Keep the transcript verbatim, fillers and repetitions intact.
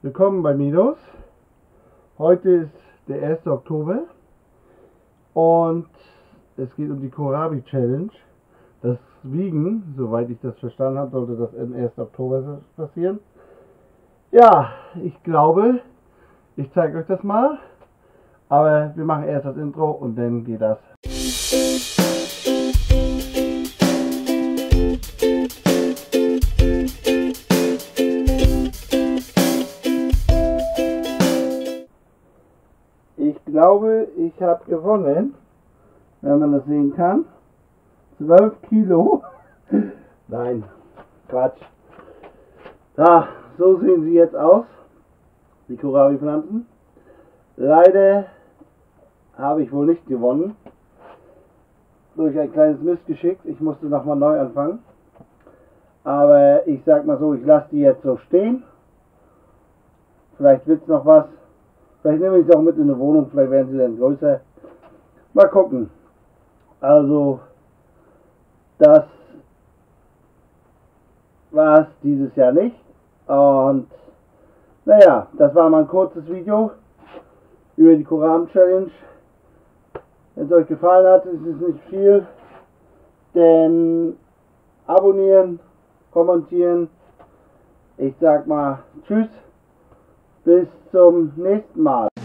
Willkommen bei Midos. Heute ist der erste Oktober und es geht um die Kohlrabi Challenge. Das Wiegen, soweit ich das verstanden habe, sollte das am ersten Oktober passieren. Ja, ich glaube, ich zeige euch das mal, aber wir machen erst das Intro und dann geht das. Ich glaube, ich habe gewonnen, wenn man das sehen kann. zwölf Kilo. Nein, Quatsch. Ja, so sehen sie jetzt aus, die Kohlrabi-Pflanzen. Leider habe ich wohl nicht gewonnen. Durch ein kleines Missgeschick. Ich musste nochmal neu anfangen. Aber ich sag mal so, ich lasse die jetzt so stehen. Vielleicht wird es noch was. Vielleicht nehme ich sie auch mit in eine Wohnung, vielleicht werden sie dann größer. Mal gucken. Also, das war es dieses Jahr nicht. Und, naja, das war mal ein kurzes Video über die Kohlrabi Challenge. Wenn es euch gefallen hat, ist es nicht viel. Denn abonnieren, kommentieren. Ich sag mal Tschüss. Bis zum nächsten Mal.